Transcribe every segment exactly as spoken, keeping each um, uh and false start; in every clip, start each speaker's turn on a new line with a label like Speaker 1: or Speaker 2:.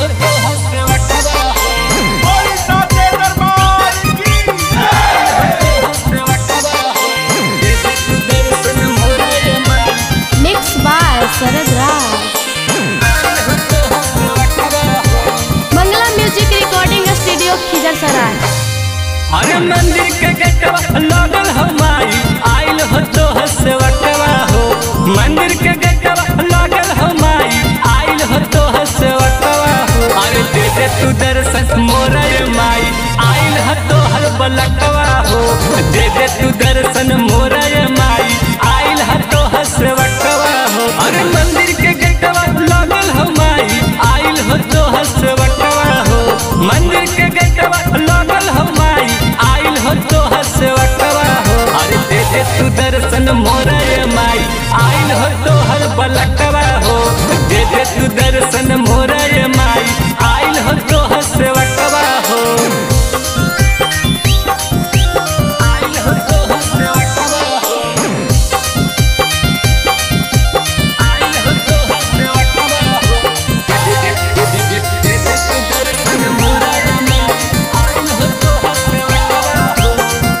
Speaker 1: शरद Raj Mangala music recording studio Khijarsarai.
Speaker 2: अरे मंदिर के गेटवा लागल हो माई आइल हो तो हसवटवा हो। मंदिर के गेटवा लागल हो माई आइल हो तो हसवटवा हो। अरे दे दे तू दर्शन मोरा माई आइल हो तो हर बलकवा हो। दे दे तू दर्शन मोरा माई आइल हो तो हसवटवा हो। अरे मंदिर के गेटवा लागल हो माई आइल हो तो हसवटवा हो। मंदिर के गेटवा लागल हो माई आइल हो तो हसवटवा हो। अरे दे दे तू दर्शन मोरा माई आइल हो तो हर बलकवा हो। दे दे तू दर्शन मोरा माई आइल हो तो हसवटवा हो। आइल हो तो हसवटवा हो। आइल हो तो हसवटवा हो। दे दे दे दे दे दे तू दर्शन मोरा माई आइल हो तो हसवटवा हो।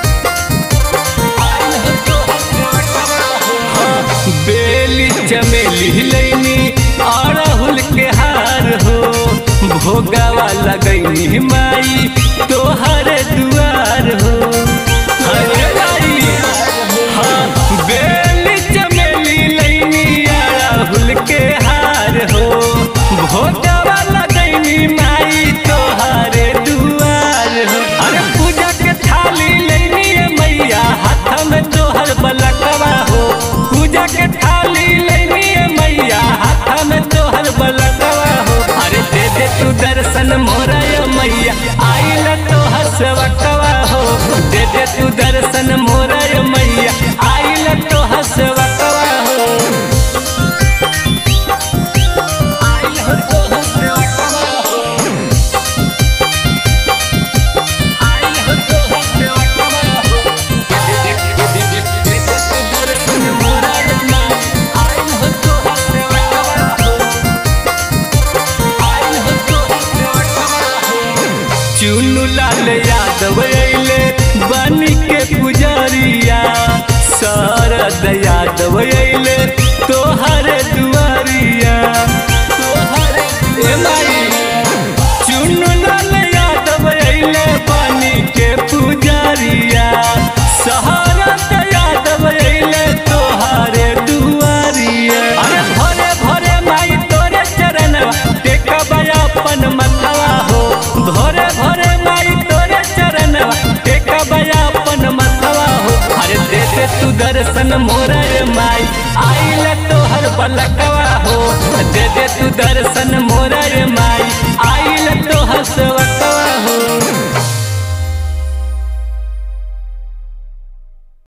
Speaker 2: आइल हो तो हसवटवा हो। बेली चमेली लैनी अड़हुल के हार हो। भोगावा लगैनी माई तोहर दुआर हो। हरे माई हाँ बेली चमेली लैनी अड़हुल के हार हो। भोगावा लगैनी माई तोहर दुआर हो। अरे पूजा के थाली लैनी मैया हाथ में तोहर बलकवा हो। पूजा के थाली लैनी मैया हाथ में तोहर बलकवा हो। अरे दे दे तू दर्शन मोरा मैया आइल तो हसवटवा हो। दे दे तू दर्शन मोरा मैया आइल तो हसवटवा हो। आइल हो तो हसवटवा हो। आइल हो तो हसवटवा हो। दे दे दे दे दे दे तू दर्शन मोरा माई आइल हो तो हसवटवा हो। आइल हो तो हसवटवा हो। चुनु लाल यादव अइले बनी के पुजारिया। शरद यादव अइले तोहर दुआरिया। तोहर ए माई चुनु लाल यादव अइले बनी के पुजारिया। शरद यादव अइले तोहर दुआरिया। अरे भोरे भोरे माई तोरे चरणवा टेकबा अपन मतवा हो। भोरे भोरे माई तोरे चरणवा टेकबा अपन मतवा हो। अरे दे दे तू दर्शन मोरा माई आइल तोहर बलकवा हो। दे दे तू दर्शन मोरा माई